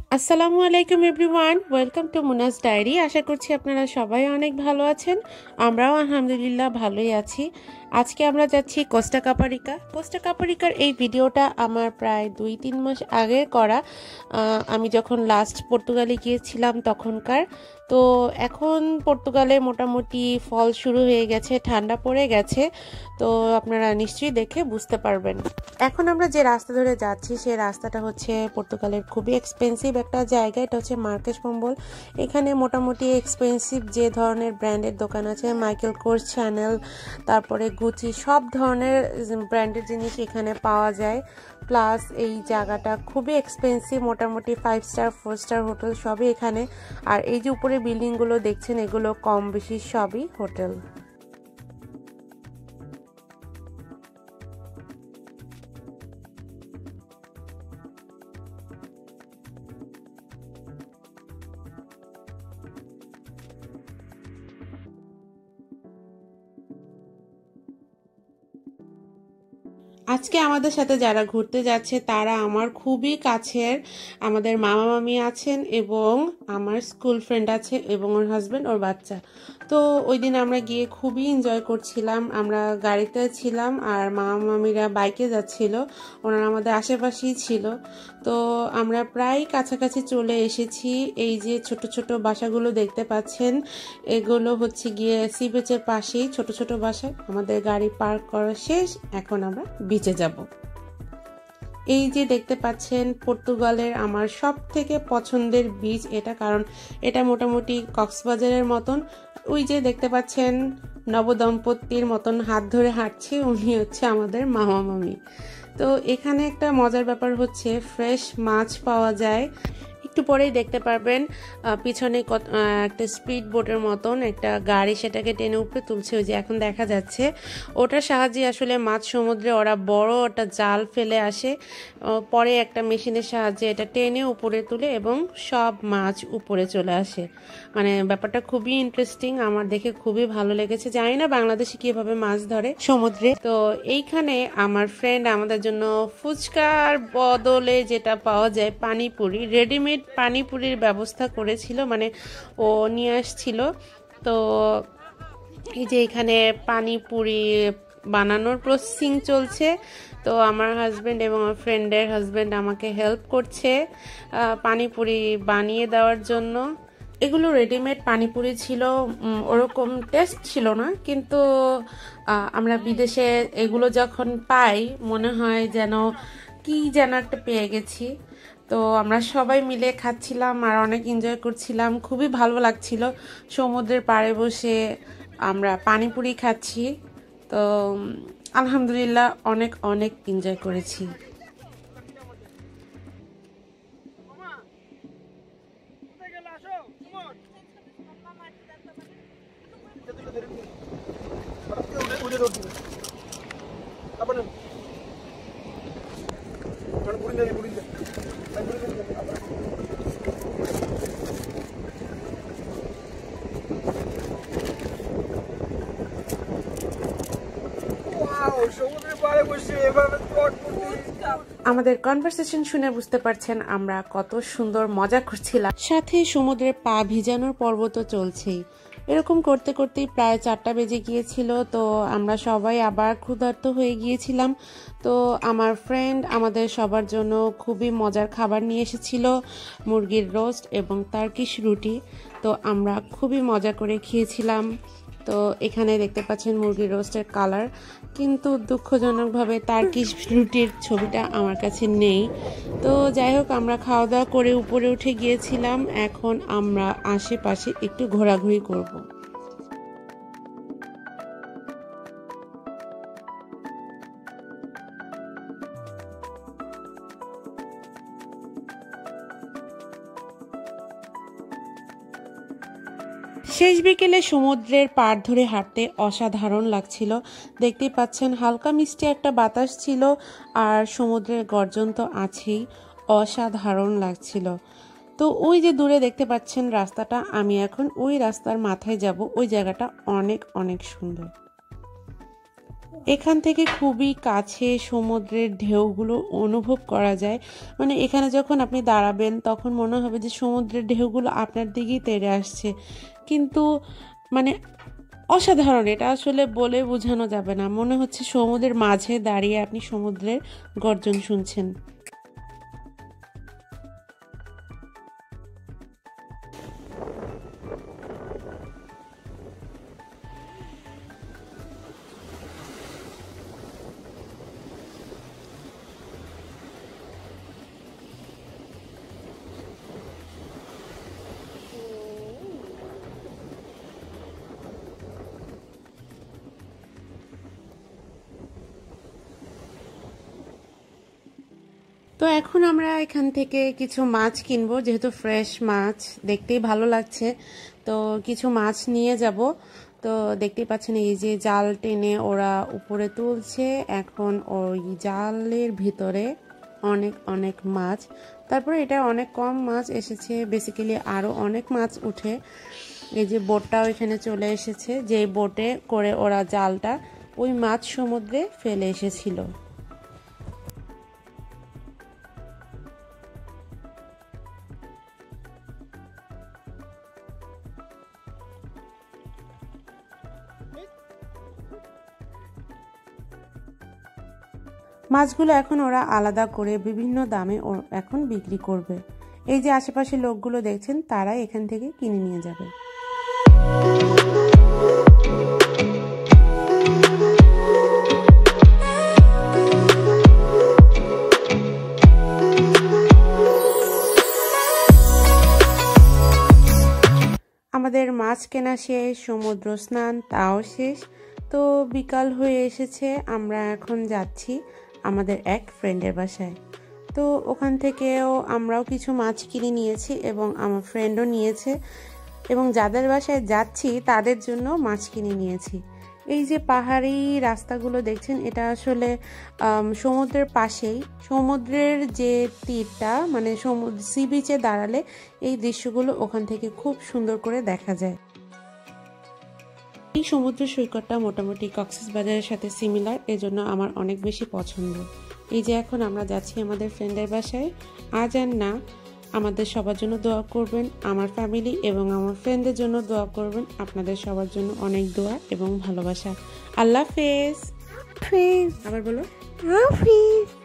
আসসালামু আলাইকুম everyone, welcome to Muna's diary. আশা করছি আপনারা সবাই অনেক ভালো আছেন। আমরাও আলহামদুলিল্লাহ ভালোই আছি। আজকে আমরা যাচ্ছি কোস্টা কাপারিকা। কোস্টা কাপারিকার এই ভিডিওটা আমার প্রায় 2-3 মাস আগে করা। আমি যখন লাস্ট পর্তুগালে গিয়েছিলাম তখনকার। তো এখন পর্তুগালে মোটামুটি ফল শুরু হয়ে গেছে, ঠান্ডা পড়ে গেছে। তো আপনারা নিশ্চয়ই দেখে বুঝতে পারবেন। এখন আমরা যে রাস্তা ধরে যাচ্ছি সেই রাস্তাটা হচ্ছে পর্তুগালের খুবই এক্সপেন্সিভ একটা জায়গা। এটা হচ্ছে মার্কেস পম্বল। এখানে মোটামুটি এক্সপেন্সিভ যে ধরনের ব্র্যান্ডের দোকান আছে, মাইকেল কোর্স, চ্যানেল, তারপরে গুচি, সব ধরনের ব্র্যান্ডের জিনিস এখানে পাওয়া যায়। প্লাস এই জায়গাটা খুবই এক্সপেন্সিভ, মোটামুটি 5 স্টার 4 স্টার হোটেল সবই এখানে। আর এই যে উপরে বিল্ডিংগুলো দেখছেন, এগুলো কম বেশি সবই হোটেল। আজকে আমাদের সাথে যারা ঘুরতে যাচ্ছে তারা আমার খুবই কাছের। আমাদের মামা মামি আছেন এবং আমার স্কুল ফ্রেন্ড আছে এবং ওর হাজব্যান্ড, ওর বাচ্চা। তো ওই দিন আমরা গিয়ে খুবই এনজয় করছিলাম। আমরা গাড়িতে ছিলাম আর মামা মামিরা বাইকে যাচ্ছিল, ওনারা আমাদের আশেপাশেই ছিল। তো আমরা প্রায় কাছাকাছি চলে এসেছি। এই যে ছোট ছোট বাসাগুলো দেখতে পাচ্ছেন, এগুলো হচ্ছে গিয়ে সি বিচের পাশেই ছোট ছোট বাসা। আমাদের গাড়ি পার্ক করা শেষ, এখন আমরা বিচে যাব। এই যে দেখতে পাচ্ছেন পর্তুগালের আমার সব থেকে পছন্দের বিচ এটা, কারণ এটা মোটামুটি কক্সবাজারের মতন। ওই যে দেখতে পাচ্ছেন নবদম্পতির মতন হাত ধরে হাঁটছে, উনি হচ্ছে আমাদের মামা মামি। তো এখানে একটা মজার ব্যাপার হচ্ছে ফ্রেশ মাছ পাওয়া যায়। একটু পরেই দেখতে পারবেন পিছনে একটা স্পিড বোটের মতন একটা গাড়ি, সেটাকে টেনে উপরে তুলছে। ওই যে এখন দেখা যাচ্ছে, ওটার সাহায্যে আসলে মাছ সমুদ্রে ওরা বড় একটা জাল ফেলে আসে, পরে একটা মেশিনের সাহায্যে এটা টেনে উপরে তুলে এবং সব মাছ উপরে চলে আসে। মানে ব্যাপারটা খুবই ইন্টারেস্টিং, আমার দেখে খুবই ভালো লেগেছে। জানি না বাংলাদেশে কিভাবে মাছ ধরে সমুদ্রে। তো এইখানে আমার ফ্রেন্ড আমাদের জন্য ফুচকার বদলে যেটা পাওয়া যায় পানিপুরি, রেডিমেড পানিপুরির ব্যবস্থা করেছিল, মানে ও নিয়ে আসছিল। তো এই যে এখানে পানিপুরি বানানোর প্রসেসিং চলছে। তো আমার হাজব্যান্ড এবং আমার ফ্রেন্ডের হাজব্যান্ড আমাকে হেল্প করছে পানিপুরি বানিয়ে দেওয়ার জন্য। এগুলো রেডিমেড পানিপুরি ছিল, ওরকম টেস্ট ছিল না, কিন্তু আমরা বিদেশে এগুলো যখন পাই মনে হয় যেন কি যেন একটা পেয়ে গেছি। তো আমরা সবাই মিলে খাচ্ছিলাম আর অনেক এনজয় করছিলাম, খুবই ভালো লাগছিল। সমুদ্রের পাড়ে বসে আমরা পানিপুরি খাচ্ছি। তো আলহামদুলিল্লাহ অনেক অনেক এনজয় করেছি। আমাদের কনভারসেশন শুনে বুঝতে পারছেন আমরা কত সুন্দর মজা করছিলাম, সাথে সমুদ্রের পা ভিজানোর পর্ব তো চলছেই। এরকম করতে করতেই প্রায় 4টা বেজে গিয়েছিল। তো আমরা সবাই আবার ক্ষুধার্ত হয়ে গিয়েছিলাম। তো আমার ফ্রেন্ড আমাদের সবার জন্য খুবই মজার খাবার নিয়ে এসেছিল, মুরগির রোস্ট এবং টার্কিশ রুটি। তো আমরা খুবই মজা করে খেয়েছিলাম। তো এখানে দেখতে পাচ্ছেন মুরগির রোস্টের কালার, কিন্তু দুঃখজনকভাবে টার্কিশ রুটির ছবিটা আমার কাছে নেই। তো যাই হোক, আমরা খাওয়া দাওয়া করে উপরে উঠে গিয়েছিলাম। এখন আমরা আশেপাশে একটু ঘোরাঘুরি করব। শেষ বিকেলে সমুদ্রের পাড় ধরে হাঁটতে অসাধারণ লাগছিল। দেখতেই পাচ্ছেন হালকা মিষ্টি একটা বাতাস ছিল আর সমুদ্রের গর্জন তো আছেই, অসাধারণ লাগছিল। তো ওই যে দূরে দেখতে পাচ্ছেন রাস্তাটা, আমি এখন ওই রাস্তার মাথায় যাব। ওই জায়গাটা অনেক অনেক সুন্দর। এখান থেকে খুবই কাছে সমুদ্রের ঢেউগুলো অনুভব করা যায়। মানে এখানে যখন আপনি দাঁড়াবেন তখন মনে হবে যে সমুদ্রের ঢেউগুলো আপনার দিকেই তেড়ে আসছে, কিন্তু মানে অসাধারণ, এটা আসলে বলে বোঝানো যাবে না। মনে হচ্ছে সমুদ্রের মাঝে দাঁড়িয়ে আপনি সমুদ্রের গর্জন শুনছেন। তো এখন আমরা এখান থেকে কিছু মাছ কিনবো, যেহেতু ফ্রেশ মাছ দেখতেই ভালো লাগছে, তো কিছু মাছ নিয়ে যাব। তো দেখতেই পাচ্ছেন এই যে জাল টেনে ওরা উপরে তুলছে, এখন ওই জালের ভিতরে অনেক অনেক মাছ। তারপরে এটা অনেক কম মাছ এসেছে, বেসিক্যালি আরও অনেক মাছ উঠে। এই যে বোটটাও এখানে চলে এসেছে, যে বোটে করে ওরা জালটা ওই মাছ সমুদ্রে ফেলে এসেছিল। মাছগুলো এখন ওরা আলাদা করে বিভিন্ন দামে এখন বিক্রি করবে। এই যে আশেপাশে লোকগুলো দেখছেন, তারাই এখান থেকে কিনে নিয়ে যাবে। আমাদের মাছ কেনা শেষ, সমুদ্র স্নান তাও শেষ। তো বিকাল হয়ে এসেছে, আমরা এখন যাচ্ছি আমাদের এক ফ্রেন্ডের বাসায়। তো ওখান থেকেও আমরাও কিছু মাছ কিনে নিয়েছি এবং আমার ফ্রেন্ডও নিয়েছে, এবং যাদের বাসায় যাচ্ছি তাদের জন্য মাছ কিনে নিয়েছি। এই যে পাহাড়ি রাস্তাগুলো দেখছেন, এটা আসলে সমুদ্রের পাশেই, সমুদ্রের যে তীরটা মানে সি বিচে দাঁড়ালে এই দৃশ্যগুলো ওখান থেকে খুব সুন্দর করে দেখা যায়। এই সমুদ্র সৈকতটা মোটামুটি কক্সবাজারের সাথে সিমিলার, এজন্য আমার অনেক বেশি পছন্দ। এই যে এখন আমরা যাচ্ছি আমাদের ফ্রেন্ডের বাসায়। আজ আর না, আমাদের সবার জন্য দোয়া করবেন, আমার ফ্যামিলি এবং আমার ফ্রেন্ডদের জন্য দোয়া করবেন। আপনাদের সবার জন্য অনেক দোয়া এবং ভালোবাসা। আল্লাহ হাফেজ। আবার বলো। হাফিজ।